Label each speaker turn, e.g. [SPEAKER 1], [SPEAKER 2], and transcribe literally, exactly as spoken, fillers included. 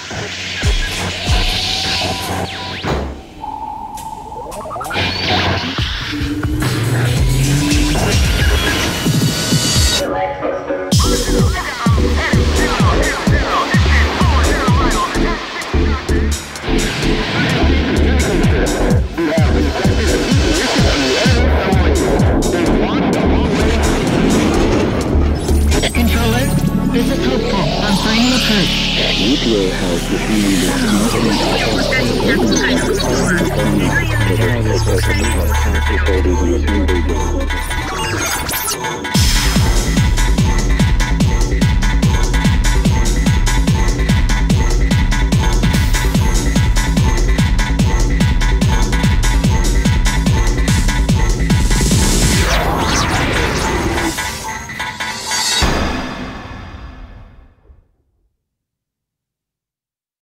[SPEAKER 1] Physical test on final approach.
[SPEAKER 2] Nuclear health determined the significant effects of the